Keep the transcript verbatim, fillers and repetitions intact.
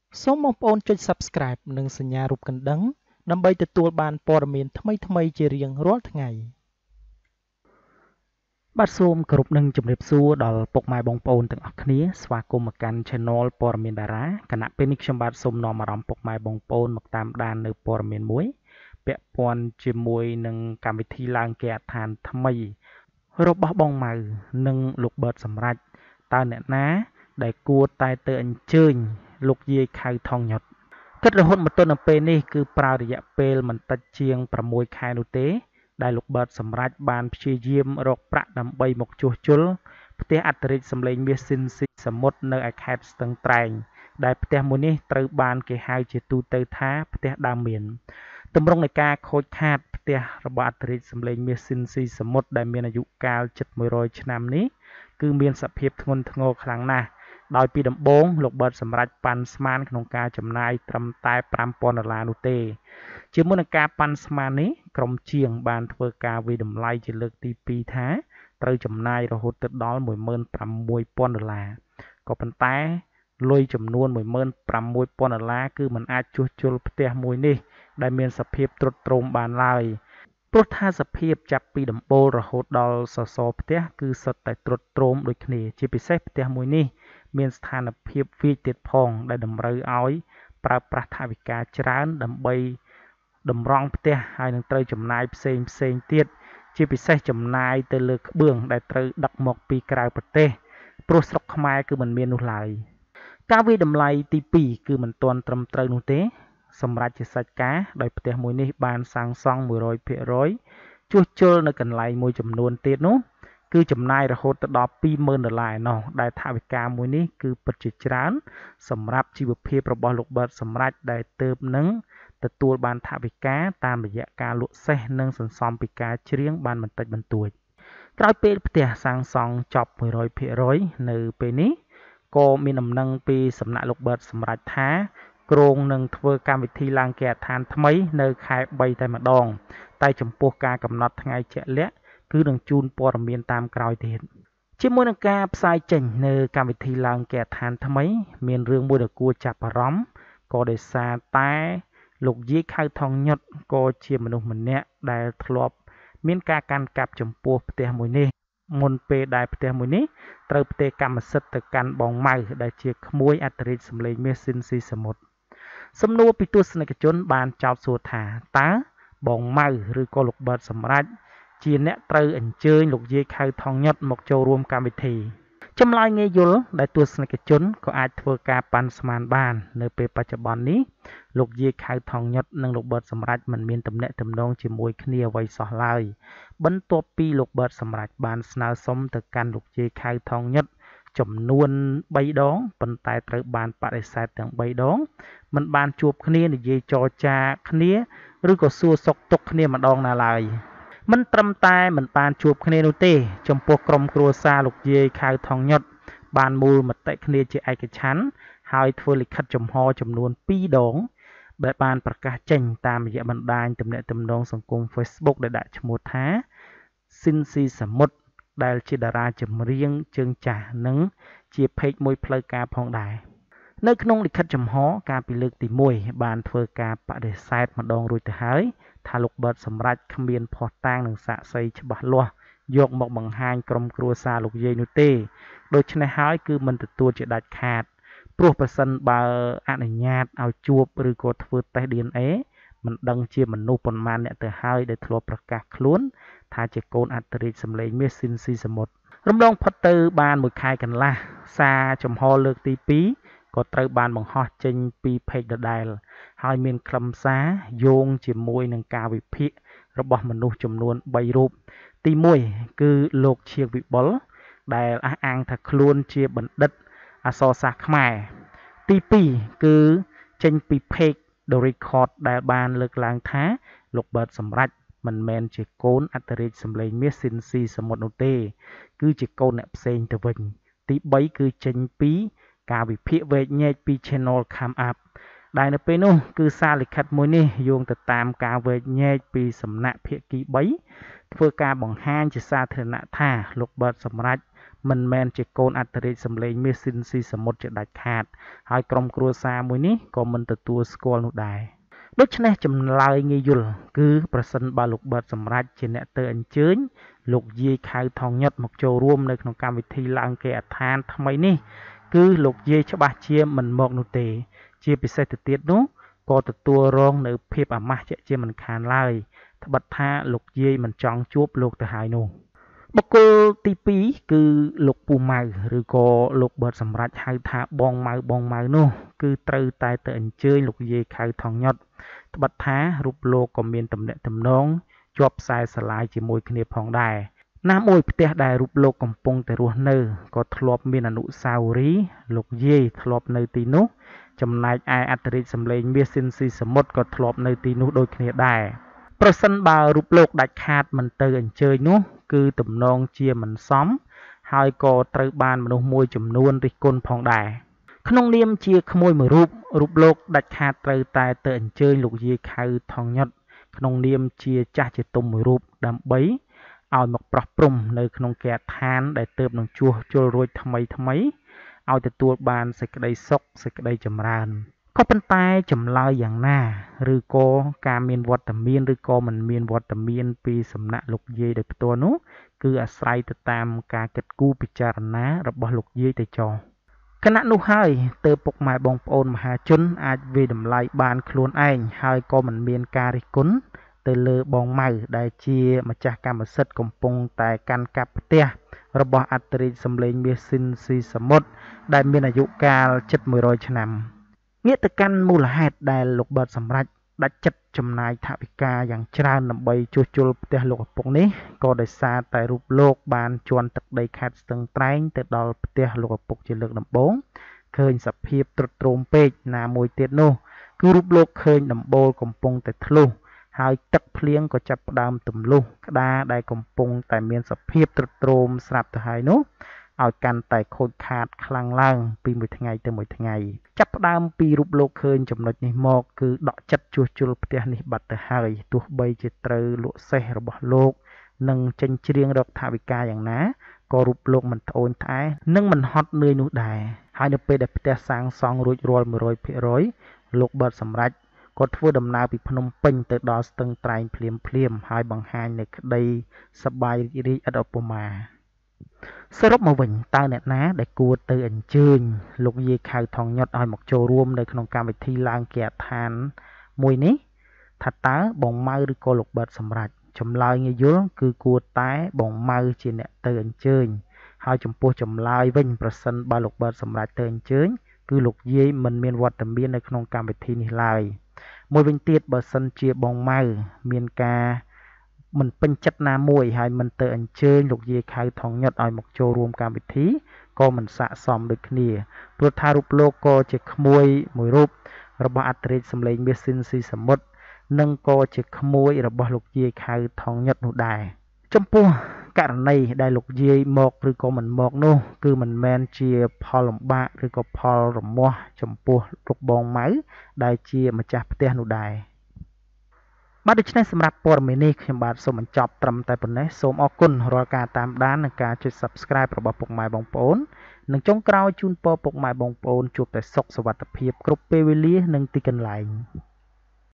សូមបងប្អូនចុច Subscribe និងសញ្ញារូបកណ្ដឹងដើម្បីទទួលបានព័ត៌មានថ្មីៗជារៀងរាល់ថ្ងៃបាទសូមគោរពនឹងជម្រាបសួរដល់ពុកម៉ែបងប្អូនទាំងអស់គ្នាស្វាគមន៍មកកាន់ Channel ព័ត៌មានតារាគណៈពេលនេះខ្ញុំបាទសូមនាំអារម្មណ៍ពុកម៉ែបងប្អូនមកតាមដាននៅព័ត៌មានមួយពាក់ព័ន្ធជាមួយនឹងកម្មវិធីឡើងគេហដ្ឋានថ្មីរបស់បងម៉ៅនិងលោកប៊ឺតសម្រេចតើអ្នកណាដែលគួរតែទៅអញ្ជើញលោកយាយខៅថងញុតគិតរហូតមកទល់នឹងពេលនេះគឺប្រើរយៈពេលមិនតិចជាង6ខែនោះទេដែលលោកប៊ឺតសម្រេចបានព្យាយាមរកប្រាក់ដើម្បីមកជួសជុលផ្ទះអត្តរិទ្ធសម្លេងមាសស៊ីនស៊ីសមុទ្រនៅឯខេត្តស្ទឹងត្រែងដែលផ្ទះមួយនេះត្រូវបានគេហៅជាទូទៅថាផ្ទះដើមមានទម្រង់នៃការខូចខាតផ្ទះរបស់អត្តរិទ្ធសម្លេងមាសស៊ីនស៊ីសមុទ្រដែលមានអាយុកាលជិតមួយរយឆ្នាំនេះគឺមានសភាពធ្ងន់ធ្ងរខ្លាំងណាស់ដោយពីដំបូងលោកប៊ឺតសម្រេចប៉ាន់ស្មានក្នុងការចំណាយត្រឹមតែប្រាំពាន់ដុល្លារនោះទេជាមួយនឹងការប៉ាន់ស្មាននេះក្រុមជាងបានធ្វើការវិតម្លៃជាលើកទីពីរថាត្រូវចំណាយរហូតទៅដល់មួយម៉ឺនប្រាំមួយពាន់ដុល្លារក៏ប៉ុន្តែលុយចំនួនមួយម៉ឺនប្រាំមួយពាន់ដុល្លារគឺមិនអាចជួសជុលផ្ទះមួយនេះដែលមានសភាពទ្រុឌទ្រោមបានឡើយព្រោះថាសភាពចាប់ពីដំបូលរហូតដល់សសរផ្ទះគឺសុទ្ធតែទ្រុឌទ្រោមដូចគ្នាជាពិសេសផ្ទះមួយនេះមានស្ថានភាពវាចទៀតផងដែលតម្រូវឲ្យប្រើប្រាស់ថវិកាច្រើនដើម្បីតម្រង់ផ្ទះហើយនឹងត្រូវចំណាយផ្សេងផ្សេងទៀតជាពិសេសចំណាយទៅលើក្បឿងដែលត្រូវដឹកមកពីក្រៅប្រទេសព្រោះស្រុកខ្មែរគឺមិនមាននោះឡើយការវិតម្លៃទីពីរគឺមិនទាន់ត្រឹមត្រូវនោះទេសម្រាប់ជាសាច់ការដោយផ្ទះមួយនេះបានសាងសង់មួយរយភាគរយជួសជុលនៅកន្លែងមួយចំនួនទៀតនោះគឺចំណាយរហូតទៅដល់ពីរម៉ឺនដុល្លារឯណោះដែលថវិកាមួយនេះគឺពិតជាច្រើនសម្រាប់ជីវភាពរបស់លោកប៊ឺតសម្រេចដែលទើបនឹងទទួលបានថវិកាតាមរយៈការលក់សេះនិងសន្សំពីការច្រៀងបានបន្តិចបន្តួចក្រោយពេលផ្ទះសាងសង់ចប់មួយរយភាគរយនៅពេលនេះក៏មានដំណឹងពីសំណាក់លោកប៊ឺតសម្រេចថាគ្រោងនឹងធ្វើកម្មវិធីឡើងគេហដ្ឋានថ្មីនៅខែបីតែម្ដងតែចំពោះការកំណត់ថ្ងៃជាក់លាក់គឺនឹងជូនព័ត៌មានតាមក្រោយទៀតជាមួយនឹងការផ្សាយចេញនៅកម្មវិធីឡើងគេហដ្ឋានថ្មីមានរឿងមួយដែលគួរចាប់អារម្មណ៍ក៏ដោយសារតែលោកយាយខៅថងញុតក៏ជាមនុស្សម្នាក់ដែលធ្លាប់មានការកាន់កាប់ចំពោះផ្ទះមួយនេះមុនពេលដែលផ្ទះមួយនេះត្រូវផ្ទេរកម្មសិទ្ធិទៅកាន់បងម៉ៅដែលជាក្មួយអត្តរិទ្ធសម្លេងមាសស៊ីនស៊ីសមុទ្រសំណួរពីទស្សនិកជនបានចោទសួរថាតើបងម៉ៅឬក៏លោកប៊ឺតសម្រេចជាអ្នកត្រូវអញ្ជើញលោកយាយខៅថងញុតមកចូលរួមកម្មវិធីចម្លើយងាយយល់ដែលទស្សនិកជនក៏អាចធ្វើការប៉ាន់ស្មានបាននៅពេលបច្ចុប្បន្ននេះលោកយាយខៅថងញុតនិងលោកប៊ឺតសម្រេចមិនមានទំនាក់ទំនងជាមួយគ្នាអ្វីសោះឡើយបន្ទាប់ពីលោកប៊ឺតសម្រេចបានស្នើសុំទៅកាន់លោកយាយខៅថងញុតចំនួនបីដងប៉ុន្តែត្រូវបានបដិសេធទាំងបីដងមិនបានជួបគ្នានិយាយចរចាគ្នាឬក៏សួរសុខទុក្ខគ្នាម្ដងណាឡើយមិនត្រឹមតែមិនបានជួបគ្នានោះទេចំពោះក្រុមគ្រួសារលោកយាយខៅថងញុតបានមូលមតិគ្នាជាឯកច្ឆន្ទហើយធ្វើលិខិតចំហចំនួនពីរដងដែលបានប្រកាសចេញតាមរយៈបណ្ដាញទំនាក់ទំនងសង្គម Facebook ដែលដាក់ឈ្មោះថាស៊ីនស៊ីសមុទ្រដែលជាតារាចម្រៀងជើងចាស់និងជាเพจមួយផ្លូវការផងដែរនៅក្នុងលិខិតចំហការពីលើកទីមួយបានធ្វើការបដិសេធម្ដងរួចទៅហើយថាលោកប៊ឺតសម្រេចគ្មានភស្តុតាងនិងសាក្សីច្បាស់លាស់យកមកបង្ហាញក្រុមគ្រួសារលោកយាយនោះទេដូច្នេះហើយគឺមិនទទួលជាដាច់ខាតព្រោះប្រសិនបើអនុញ្ញាតឲ្យជួបឬក៏ធ្វើតេស្ត ឌី អេន អេ មិនដឹងជាមនុស្សប៉ុន្មានអ្នកទៅហើយដែលធ្លាប់ប្រកាសខ្លួនថាជាកូនអត្តរិទ្ធសម្លេងមាសស៊ីនស៊ីសមុទ្ររំលងផុតទៅបានមួយខែកន្លះសារចំហលើកទីពីរក៏ត្រូវបានបង្ហោះចេញពីเพจដដែលហើយមានខ្លឹមសារយោងជាមួយនឹងការវិភាគរបស់មនុស្សចំនួនបីរូបទីមួយគឺលោកឈៀងវិបុលដែលអះអាងថាខ្លួនជាបណ្ឌិតអក្សរសាស្ត្រខ្មែរទីពីរគឺចេញពីเพจ The Record ដែលបានលើកឡើងថាលោកប៊ឺតសម្រេចមិនមែនជាកូនអត្តរិទ្ធសម្លេងមាសស៊ីនស៊ីសមុទ្រនោះទេគឺជាកូនអ្នកផ្សេងទៅវិញទីបីគឺចេញពីការវិភាគវែកញែកពី Channel Come Up ដែលនៅពេលនោះគឺសារលិខិតមួយនេះយោងទៅតាមការវែកញែកពីសំណាក់ភាគីបីធ្វើការបង្ហាញជាសាធារណៈថាលោកប៊ឺតសម្រេចមិនមែនជាកូនអត្តរាជសម្លេងមាសស៊ីនស៊ីសមុទ្រជាដាច់ខាតហើយក្រុមគ្រួសារមួយនេះក៏មិនទទួលស្គាល់នោះដែរដូច្នេះចម្លើយងាយយល់គឺប្រសិនបើលោកប៊ឺតសម្រាប់ជាអ្នកទៅអញ្ជើញលោកយាយខៅថងញុតមកចូលរួមនៅក្នុងកម្មវិធីឡើងគេអដ្ឋានថ្មីនេះគឺលោកយាយច្បាស់ជាមិនមកនោះទេជាពិសេសទៅទៀតនោះក៏ទទួលរងនៅភាពអាម៉ាស់ជាក់ជាមិនខានឡើយត្បិតថាលោកយាយមិនចង់ជួបលោកទៅហើយនោះបុគ្គលទីពីរគឺលោកពូម៉ៅឬក៏លោកប៊ឺតសម្រាប់ហៅថាបងម៉ៅបងម៉ៅនោះគឺត្រូវតែទៅអញ្ជើញលោកយាយខៅថងញុតត្បិតថារូបលោកក៏មានទំនាក់ទំនងជាប់ខ្សែស្រឡាយជាមួយគ្នាផងដែរណាមួយផ្ទះដែលរូបលោកកំពុងតែរស់នៅក៏ធ្លាប់មានអនុស្សាវរីយ៍លោកយាយធ្លាប់នៅទីនោះចំណែកឯអត្តរាជសម្លេងមាសស៊ីនស៊ីសមុទ្រក៏ធ្លាប់នៅទីនោះដូចគ្នាដែរប្រសិនបើរូបលោកដាច់ខាតមិនទៅអញ្ជើញនោះគឺទំនងជាមិនសមហើយក៏ត្រូវបានមនុស្សមួយចំនួនរិះគន់ផងដែរក្នុងនាមជាក្មួយមួយរូបរូបលោកដាច់ខាតត្រូវតែទៅអញ្ជើញលោកយាយខៅថងញុតក្នុងនាមជាចាស់ជាទុំមួយរូបដើម្បីឲ្យមកប្រោះព្រំនៅក្នុងគេហដ្ឋានដែលទើបនឹងជួសជុលរួចថ្មីថ្មីឲ្យទទួលបានសេចក្តីសុខសេចក្តីចម្រើនក៏ប៉ុន្តែចម្លើយយ៉ាងណាឬក៏ការមានវត្តមានឬក៏មិនមានវត្តមានពីសំណាក់លោកយាយដោយផ្ទាល់នោះគឺអាស្រ័យទៅតាមការគិតគូរពិចារណារបស់លោកយាយទៅចុះគណៈនោះហើយទើបពុកម៉ែបងប្អូនមហាជនអាចវាយតម្លៃបានខ្លួនឯងហើយក៏មិនមានការរិះគន់ទៅលើបងម៉ៅដែលជាម្ចាស់កម្មសិទ្ធិកំពុងតែកាន់កាប់ផ្ទះរបស់អត្តរាជសម្លេងមាសស៊ីនស៊ីសមុទ្រដែលមានអាយុកាលជិតមួយរយឆ្នាំងាកទៅកាន់មូលហេតុដែលលោកប៊ឺតសម្រាប់ដាច់ចិត្តចំណាយថវិកាយ៉ាងច្រើនដើម្បីជួសជុលផ្ទះលោកឪពុកនេះក៏ដោយសារតែរូបលោកបានជន់ទឹកដីខេត្តស្ទឹងត្រែងទៅដល់ផ្ទះលោកឪពុកជាលើកដំបូងឃើញសភាពទ្រុឌទ្រោមពេកណាមួយទៀតនោះគឺរូបលោកឃើញដំបូលកំពុងតែធ្លុះហើយទឹកភ្លៀងក៏ចាប់ផ្ដើមទម្លុះក្តារដែលកំពុងតែមានសភាពទ្រុឌទ្រោមស្រាប់ទៅហើយនោះឲ្យកាន់តែខូចខាតខ្លាំងឡើងពីមួយថ្ងៃទៅមួយថ្ងៃចាប់ផ្ដើមពីរូបលោកឃើញចំណុចនេះមកគឺដកចិត្តជួសជុលផ្ទះនេះបាត់ទៅហើយទោះបីជាត្រូវលក់សេះរបស់លោកនិងចិញ្ច្រៀងរកថវិកាយ៉ាងណាក៏រូបលោកមិនត្អូញត្អែនិងមិនហត់នឿយនោះដែរហើយនៅពេលដែលផ្ទះសាងសង់រួចរាល់ មួយរយភាគរយ លោកប៊ឺតសម្រាប់ក៏ធ្វើដំណើរពីភ្នំពេញទៅដល់ស្ទឹងត្រែងភ្លាមភ្លាមហើយបង្ហាញនៅក្តីសប្បាយរីករាយឥតឧបមាសរុបមកវិញតើអ្នកណាដែលគួរទៅអញ្ជើញលោកយាយខៅថងញុតឲ្យមកចូលរួមនៅក្នុងកម្មវិធីឡើងគេហដ្ឋានមួយនេះថាតើបងម៉ៅឬក៏លោកប៊ឺតសម្រាប់ចម្លើយងាយយល់គឺគួរតែបងម៉ៅជាអ្នកទៅអញ្ជើញហើយចំពោះចម្លើយវិញប្រសិនបើលោកប៊ឺតសម្រាប់ទៅអញ្ជើញគឺលោកយាយមិនមានវត្តមាននៅក្នុងកម្មវិធីនេះឡើយមួយវិញទៀតបើសិនជាបងម៉ៅមានការមិនពេញចិត្តណាមួយហើយមិនទៅអញ្ជើញលោកយាយខៅថងញុតឲ្យមកចូលរួមកម្មវិធីក៏មិនស័ក្តិសមដូចគ្នាព្រោះថារូបលោកក៏ជាក្មួយមួយរូបរបស់អត្តរាជសម្លេងមាសស៊ីនស៊ីសមុទ្រនិងក៏ជាក្មួយរបស់លោកយាយខៅថងញុតនោះដែរចំពោះករណីដែលលោកយាយមកឬក៏មិនមកនោះគឺមិនមែនជាផលលំបាកឬក៏ផលរមាស់ចំពោះលោកបងម៉ៅដែលជាម្ចាស់ផ្ទះនោះដែរបាទដូច្នេះសម្រាប់ព័ត៌មាននេះខ្ញុំបាទសូមបញ្ចប់ត្រឹមតែប៉ុណ្ណេះសូមអរគុណរាល់ការតាមដាននិងការចុច Subscribe របស់ពុកម៉ែបងប្អូននិងចុងក្រោយជូនពរពុកម៉ែបងប្អូនជួបតែសុខសុវត្ថិភាពគ្រប់ពេលវេលានិងទីកន្លែង